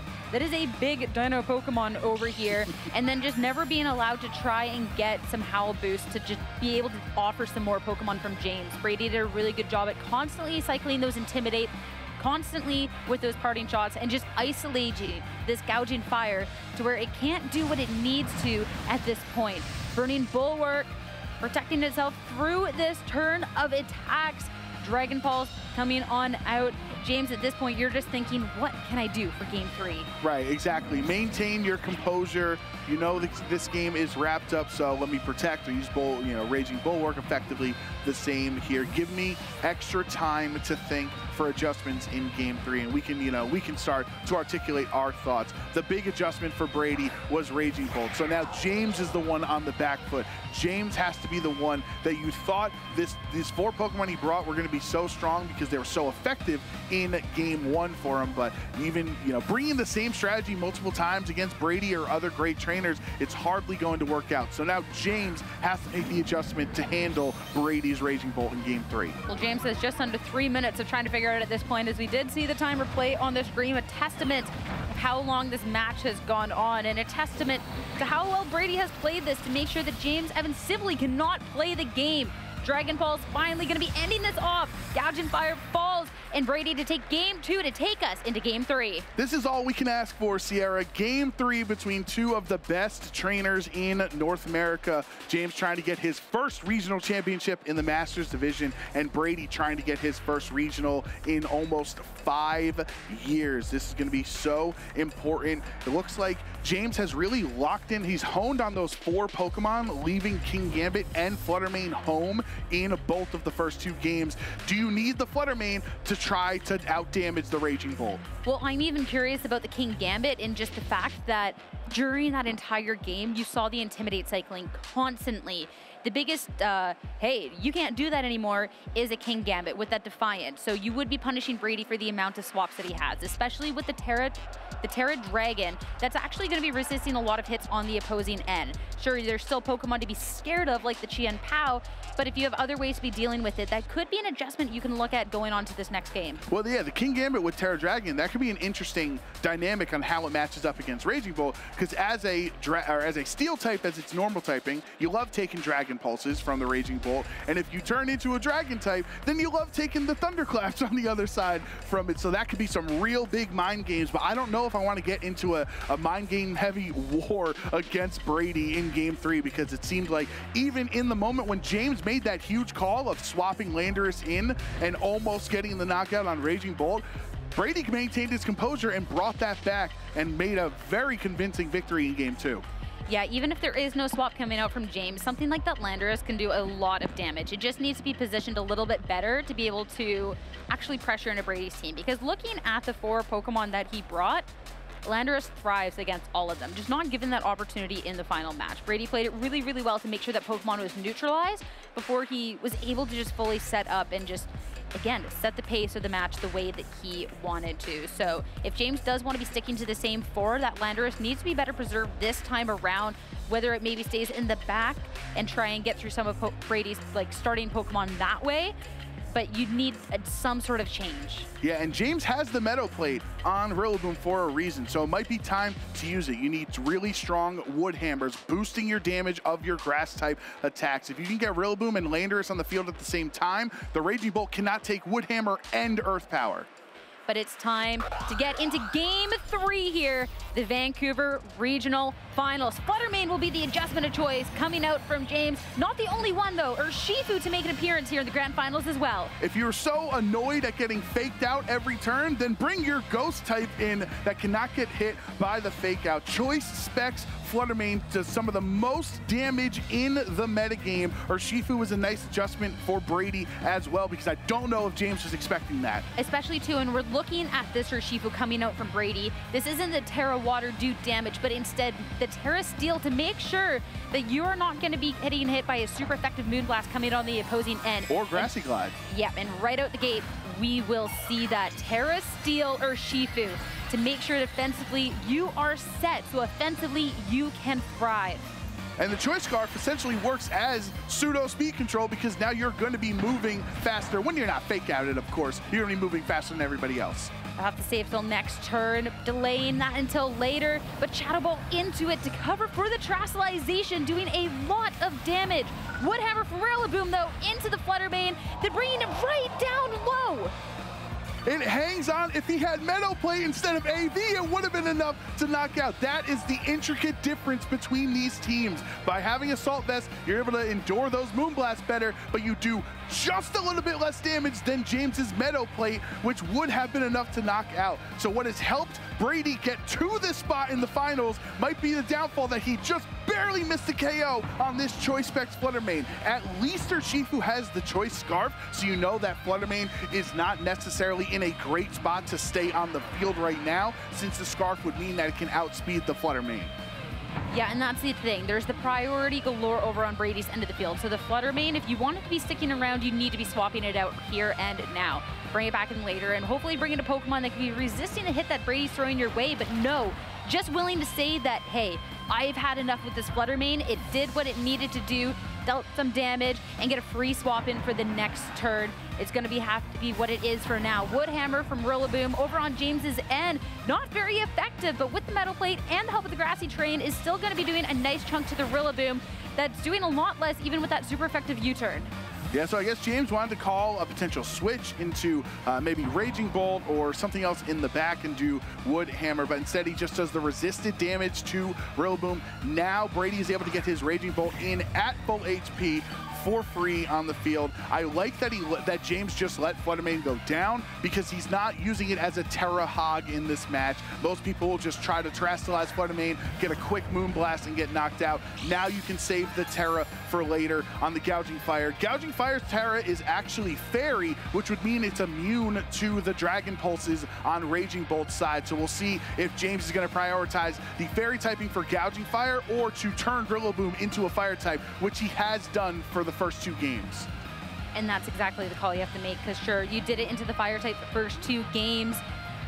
big Dino Pokemon over here, and then just never being allowed to try and get some Howl Boost to just be able to offer some more Pokemon from James. Brady did a really good job at constantly cycling those Intimidate, constantly with those parting shots, and just isolating this Gouging Fire to where it can't do what it needs to at this point. Burning Bulwark, protecting itself through this turn of attacks. Dragon Pulse coming on out. James, at this point, you're just thinking, what can I do for Game 3? Right, exactly. Maintain your composure. You know this game is wrapped up, so let me protect or use Raging Bulwark. Effectively the same here. Give me extra time to think for adjustments in Game 3, and we can start to articulate our thoughts. The big adjustment for Brady was Raging Bolt. So now James is the one on the back foot. James has to be the one that you thought these 4 Pokemon he brought were going to be so strong because they were so effective in Game 1 for him. But even bringing the same strategy multiple times against Brady or other great trainers, it's hardly going to work out. So now James has to make the adjustment to handle Brady's Raging Bolt in Game 3. Well, James has just under 3 minutes of trying to figure out at this point, as we did see the timer play on the screen, a testament of how long this match has gone on, and a testament to how well Brady has played this to make sure that James Evans simply cannot play the game. Dragon Pulse finally going to be ending this off. Gouging Fire falls, and Brady to take Game 2 to take us into Game 3. This is all we can ask for, Sierra. Game 3 between 2 of the best trainers in North America. James trying to get his first regional championship in the Masters division, and Brady trying to get his first regional in almost 5 years. This is going to be so important. It looks like James has really locked in. He's honed on those 4 Pokemon, leaving Kingambit and Fluttermane home in both of the first 2 games. Do you need the Fluttermane to try to outdamage the Raging Bolt? Well, I'm even curious about the Kingambit, and just the fact that during that entire game, you saw the Intimidate cycling constantly. The biggest, hey, you can't do that anymore, is a Kingambit with that Defiant. So you would be punishing Brady for the amount of swaps that he has, especially with the Terra Dragon. That's actually going to be resisting a lot of hits on the opposing end. Sure, there's still Pokemon to be scared of, like the Chien Pao, but if you have other ways to be dealing with it, that could be an adjustment you can look at going on to this next game. Well, yeah, the Kingambit with Terra Dragon, that could be an interesting dynamic on how it matches up against Raging Bolt, because as a Steel type, as its normal typing, you love taking Dragon Pulses from the Raging Bolt, and if you turn into a Dragon type, then you love taking the Thunderclaps on the other side from it. So that could be some real big mind games, but I don't know if I want to get into a mind game heavy war against Brady in Game 3, because it seemed like even in the moment when James made that huge call of swapping Landorus in and almost getting the knockout on Raging Bolt, Brady maintained his composure and brought that back and made a very convincing victory in Game 2. Yeah, even if there is no swap coming out from James, something like that Landorus can do a lot of damage. It just needs to be positioned a little bit better to be able to actually pressure into Brady's team. Because looking at the 4 Pokemon that he brought, Landorus thrives against all of them, just not given that opportunity in the final match. Brady played it really, really well to make sure that Pokemon was neutralized before he was able to just fully set up and just, again, set the pace of the match the way that he wanted to. So if James does want to be sticking to the same 4, that Landorus needs to be better preserved this time around, whether it maybe stays in the back and try and get through some of Brady's starting Pokemon that way, but you need some sort of change. Yeah, and James has the Meadow Plate on Rillaboom for a reason, so it might be time to use it. You need really strong Wood Hammers, boosting your damage of your Grass-type attacks. If you can get Rillaboom and Landorus on the field at the same time, the Raging Bolt cannot take Wood Hammer and Earth Power. but it's time to get into Game 3 here, the Vancouver Regional Finals. Fluttermane will be the adjustment of choice coming out from James. Not the only one, though, Urshifu to make an appearance here in the Grand Finals as well. If you're so annoyed at getting faked out every turn, then bring your Ghost type in that cannot get hit by the fake out. Choice specs Fluttermane does some of the most damage in the metagame. Urshifu was a nice adjustment for Brady as well, because I don't know if James was expecting that. Especially too, and we're looking at this Urshifu coming out from Brady. This isn't the Terra Water do damage, but instead the Terra Steel to make sure that you are not going to be getting hit by a super effective Moonblast coming on the opposing end. Or Grassy Glide. Yep, and right out the gate, we will see that Terra Steel Urshifu to make sure defensively you are set, so offensively you can thrive. And the Choice Scarf essentially works as pseudo speed control, because now you're going to be moving faster. When you're not fake outed, of course, you're going to be moving faster than everybody else. I'll have to save till next turn, delaying that until later, but Shadow Ball into it to cover for the Terastallization, doing a lot of damage. Woodhammer from Rillaboom, though, into the Fluttermane, then bringing him right down low. It hangs on. If he had Meadow Plate instead of AV, it would have been enough to knock out. That is the intricate difference between these teams. By having Assault Vest, you're able to endure those Moonblasts better, but you do just a little bit less damage than James's Meadow Plate, which would have been enough to knock out. So what has helped Brady get to this spot in the finals might be the downfall that he just barely missed a KO on this Choice Specs Fluttermane. At least Urshifu has the Choice Scarf, so you know that Fluttermane is not necessarily in a great spot to stay on the field right now, since the Scarf would mean that it can outspeed the Fluttermane. Yeah, and that's the thing. There's the priority galore over on Brady's end of the field. So the Fluttermane, if you want it to be sticking around, you need to be swapping it out here and now. Bring it back in later, and hopefully bring in a Pokemon that can be resisting a hit that Brady's throwing your way, but no, just willing to say that, hey, I've had enough with this Fluttermane. It did what it needed to do, dealt some damage, and get a free swap in for the next turn. It's going to have to be what it is for now. Woodhammer from Rillaboom over on James's end. Not very effective, but with the Metal Plate and the help of the Grassy Terrain is still going to be doing a nice chunk to the Rillaboom that's doing a lot less even with that super effective U-turn. Yeah, so I guess James wanted to call a potential switch into maybe Raging Bolt or something else in the back and do Woodhammer, but instead he just does the resisted damage to Rillaboom. Now Brady is able to get his Raging Bolt in at full HP for free on the field. I like that James just let Fluttermane go down, because he's not using it as a Terra Hog in this match. Most people will just try to Terastallize Fluttermane, get a quick Moonblast, and get knocked out. Now you can save the Terra for later on the Gouging Fire. Gouging Fire's Terra is actually Fairy, which would mean it's immune to the Dragon Pulses on Raging Bolt's side. So we'll see if James is going to prioritize the Fairy typing for Gouging Fire, or to turn Rillaboom into a Fire type, which he has done for the first 2 games. And that's exactly the call you have to make, because sure, you did it into the Fire type the first 2 games,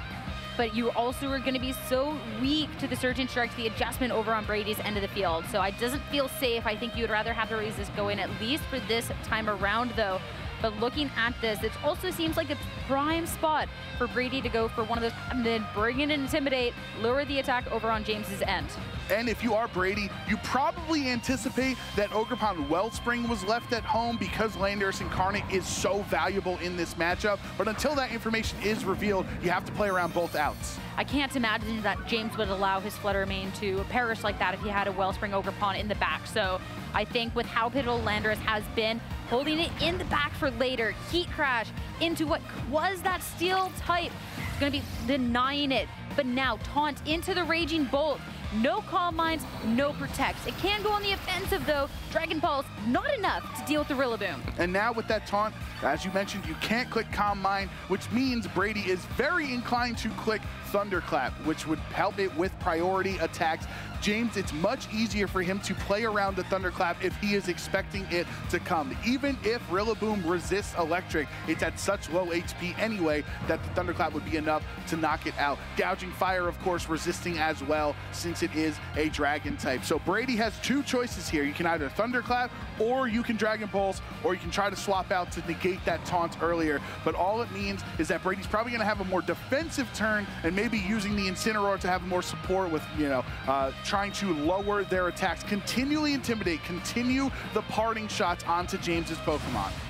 but you also are going to be so weak to the Surging Strike, the adjustment over on Brady's end of the field. So it doesn't feel safe. I think you would rather have the resist go in, at least for this time around, though. But looking at this, it also seems like a prime spot for Brady to go for one of those, and then bring in Intimidate, lower the attack over on James's end. And if you are Brady, you probably anticipate that Ogerpon Wellspring was left at home, because Landorus Incarnate is so valuable in this matchup. But until that information is revealed, you have to play around both outs. I can't imagine that James would allow his Fluttermane to perish like that if he had a Wellspring Ogerpon in the back. So I think with how pivotal Landorus has been, holding it in the back for later, Heat Crash into what was that Steel type, it's going to be denying it. But now Taunt into the Raging Bolt. No Calm Minds, no Protects. It can go on the offensive though. Dragon Pulse, not enough to deal with the Rillaboom. And now with that taunt, as you mentioned, you can't click Calm Mind, which means Brady is very inclined to click Thunderclap, which would help it with priority attacks. James, it's much easier for him to play around the Thunderclap if he is expecting it to come. Even if Rillaboom resists Electric, it's at such low HP anyway that the Thunderclap would be enough to knock it out. Gouging Fire, of course, resisting as well, since it is a Dragon type. So Brady has 2 choices here. You can either Thunderclap, or you can Dragon Pulse, or you can try to swap out to negate that taunt earlier. But all it means is that Brady's probably going to have a more defensive turn, and maybe using the Incineroar to have more support with, trying to lower their attacks, continually intimidate, continue the parting shots onto James's Pokemon.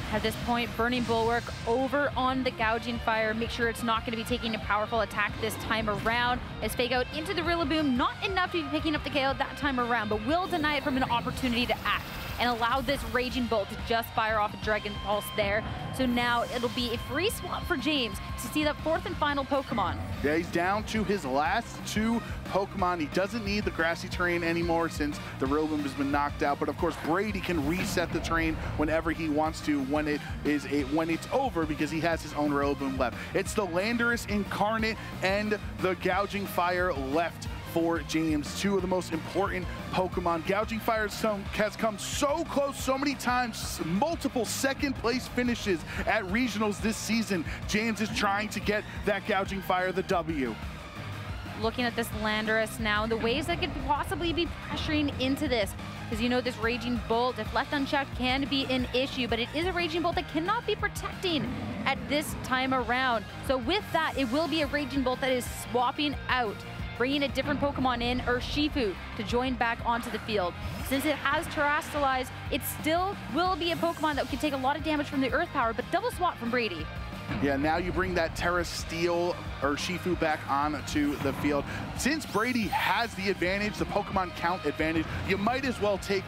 At this point, Burning Bulwark over on the Gouging Fire. Make sure it's not going to be taking a powerful attack this time around. As Fake Out into the Rillaboom, not enough to be picking up the KO that time around, but will deny it from an opportunity to act and allow this Raging Bolt to just fire off a Dragon Pulse there. So now it'll be a free swap for James to see that fourth and final Pokemon. Yeah, he's down to his last 2 Pokemon. He doesn't need the grassy terrain anymore since the Rillaboom has been knocked out. But of course, Brady can reset the terrain whenever he wants to when it's over, because he has his own Rillaboom left. It's the Landorus Incarnate and the Gouging Fire left for James, 2 of the most important Pokemon. Gouging Fire has come so close so many times, multiple second place finishes at regionals this season. James is trying to get that Gouging Fire the W. Looking at this Landorus now, the ways that could possibly be pressuring into this, because you know this Raging Bolt, if left unchecked, can be an issue, but it is a Raging Bolt that cannot be protecting at this time around. So with that, it will be a Raging Bolt that is swapping out, bringing a different Pokemon in, Urshifu, to join back onto the field. Since it has Terastallized, it still will be a Pokemon that can take a lot of damage from the Earth Power, but double swap from Brady. Yeah, now you bring that Terra Steel Urshifu back onto the field. Since Brady has the advantage, the Pokemon count advantage, you might as well to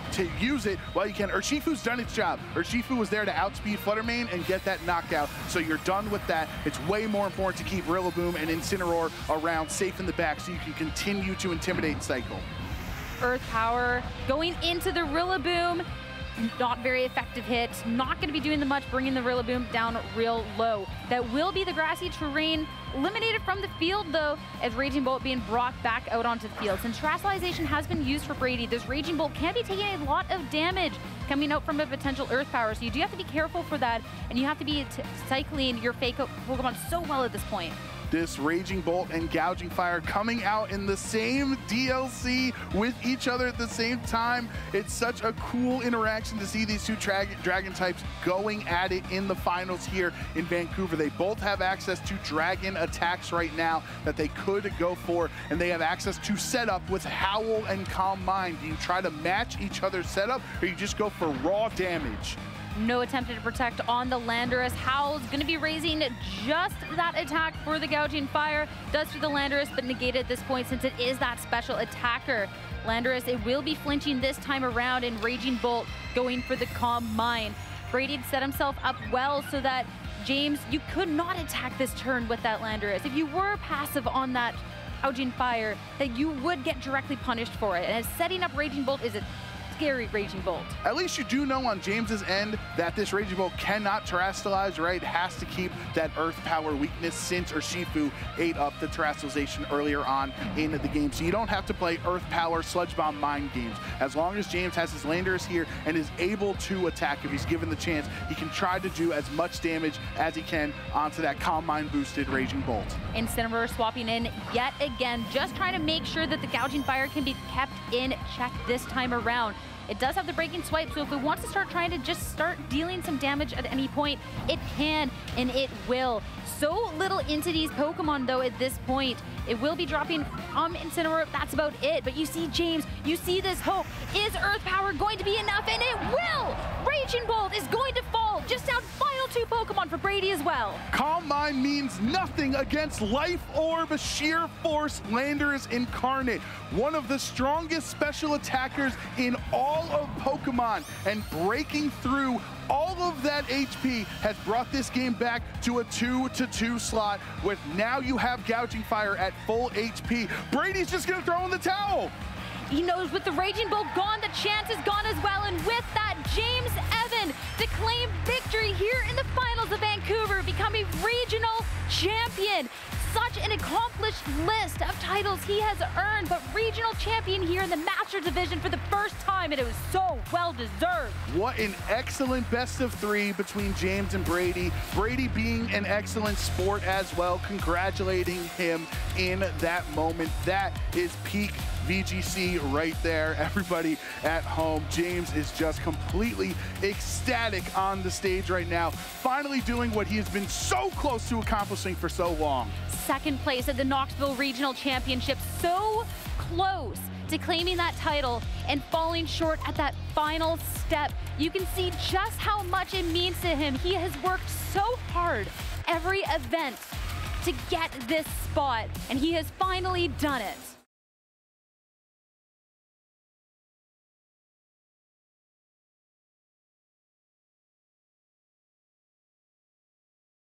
use it while you can. Urshifu's done its job. Urshifu was there to outspeed Fluttermane and get that knockout, so you're done with that. It's way more important to keep Rillaboom and Incineroar around safe in the back so you can continue to intimidate Cycle. Earth Power going into the Rillaboom. Not very effective hit, not going to be doing the much, bringing the Rillaboom down real low. That will be the grassy terrain eliminated from the field, though, as Raging Bolt being brought back out onto the field. Since Terastallization has been used for Brady, this Raging Bolt can be taking a lot of damage coming out from a potential Earth Power, so you do have to be careful for that, and you have to be cycling your Fake Out Pokemon so well at this point. This Raging Bolt and Gouging Fire coming out in the same DLC with each other at the same time. It's such a cool interaction to see these 2 dragon types going at it in the finals here in Vancouver. They both have access to dragon attacks right now that they could go for, and they have access to setup with Howl and Calm Mind. Do you try to match each other's setup, or you just go for raw damage? No attempt to protect on the Landorus. Howl's going to be raising just that attack for the Gouging Fire. Does for the Landorus, but negated at this point since it is that special attacker. Landorus, it will be flinching this time around, and Raging Bolt going for the Calm Mind. Brady had set himself up well so that, James, you could not attack this turn with that Landorus. If you were passive on that Gouging Fire, that you would get directly punished for it. And setting up Raging Bolt is a scary Raging Bolt. At least you do know on James's end that this Raging Bolt cannot Terastallize, right? It has to keep that Earth Power weakness since Urshifu ate up the Terastallization earlier on in the game. So you don't have to play Earth Power, Sludge Bomb, Mind games. As long as James has his Landorus here and is able to attack, if he's given the chance, he can try to do as much damage as he can onto that Calm Mind boosted Raging Bolt. Incineroar swapping in yet again, just trying to make sure that the Gouging Fire can be kept in check this time around. It does have the Breaking Swipe, so if it wants to start trying to just start dealing some damage at any point, it can, and it will. So little into these Pokemon, though, at this point. It will be dropping Incineroar, that's about it. But you see, James, you see this hope. Is Earth Power going to be enough? And it will! Raging Bolt is going to fall. Just down final 2 Pokemon for Brady as well. Calm Mind means nothing against Life Orb, Sheer Force, Landorus Incarnate. One of the strongest special attackers in all of Pokemon, and breaking through all of that HP has brought this game back to a 2-2 slot, with now you have Gouging Fire at full HP. Brady's just gonna throw in the towel. He knows with the Raging Bolt gone, the chance is gone as well, and with that, James Evan to claim victory here in the finals of Vancouver, becoming regional champion. Such an accomplished list of titles he has earned, but regional champion here in the Master Division for the first time, and it was so well deserved. What an excellent best of 3 between James and Brady. Brady being an excellent sport as well, congratulating him in that moment. That is peak VGC right there. Everybody at home. James is just completely ecstatic on the stage right now, finally doing what he has been so close to accomplishing for so long. Second place at the Knoxville Regional Championship, so close to claiming that title and falling short at that final step. You can see just how much it means to him. He has worked so hard every event to get this spot, and he has finally done it.